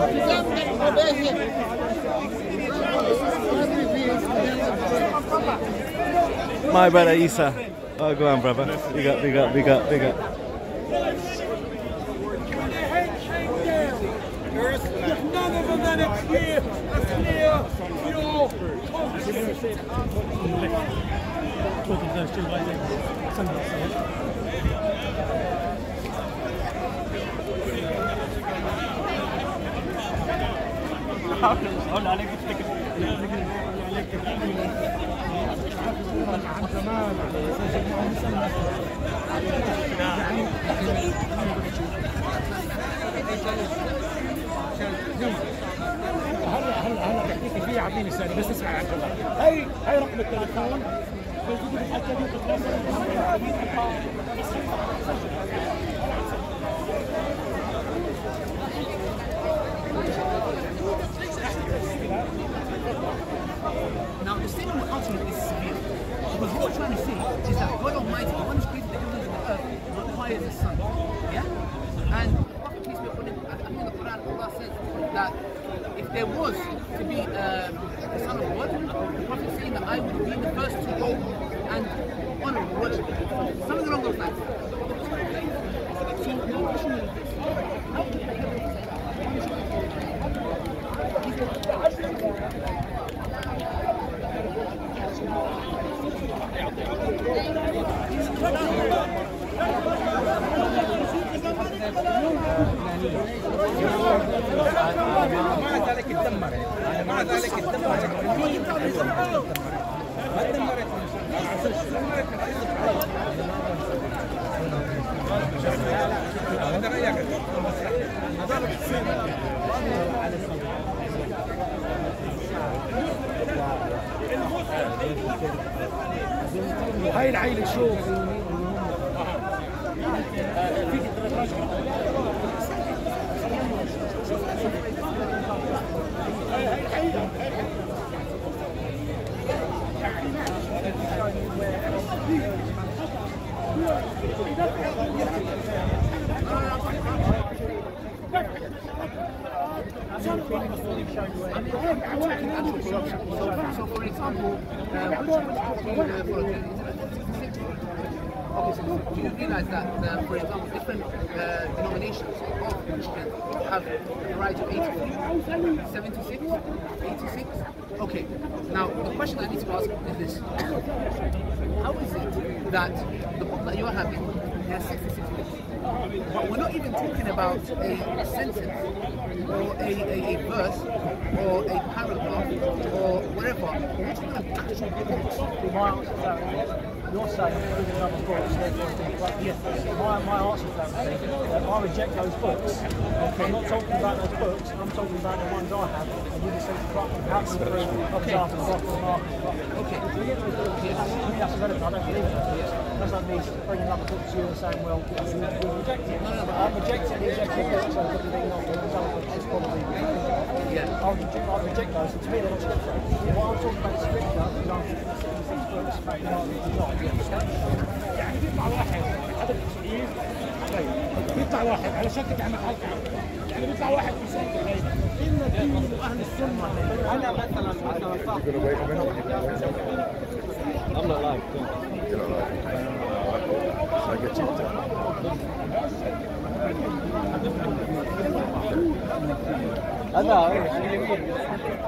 My brother Isa. Oh, go on, brother. Big up, big up, big up, big up. None of them that are clear, talking to those two guys هلا تحكي فيه عطيني الثاني بس اسمع عبد الله هاي رقم التليفون Now, the statement we're answering is severe. Because what we're trying to say is that God Almighty, the one who's created the heavens and the earth, requires a son. Yeah? And the Prophet, peace be upon him, I think in the Quran, Allah says that if there was to be a son of God, the Prophet is saying that I would be the first to go and honor and worship him. Something along those lines. So, the question is this. How can the heavens مع ذلك اتدمرت مع ذلك اتدمرت ما اتدمرت هذا رايك هاي العيله شوف So, for example, do you realize that, for example, different denominations of Christians have a variety of 83, 76, 86? Okay, now the question I need to ask is this. How is it that the book that you're having has 66 books? But we're not even talking about a sentence or a verse or a paragraph or whatever. We're talking about actual books. My answer to that is, you're saying read another book, therefore it's incorrect. Yes. My answer to that is that I reject those books. I'm not talking about those books, I'm talking about the ones I have, and you just said how to prove example of the market. Okay. If we get those books, yes. I mean, that's irrelevant, I don't believe it. That's like me bringing another book to you and saying, well, we reject it. I'm rejecting the executive book, so what do they not do? It's probably I'll reject those, and to me they're not scripture. What I'm talking about is scripture, because I'm 66 books, back in يعني بيطلع واحد هذا التسعير بيطلع واحد على شكل عمل حلقه يعني بيطلع واحد في سنه ان دين اهل السنه انا مثلا صح I'm not live. You're not live. So I get you. I know.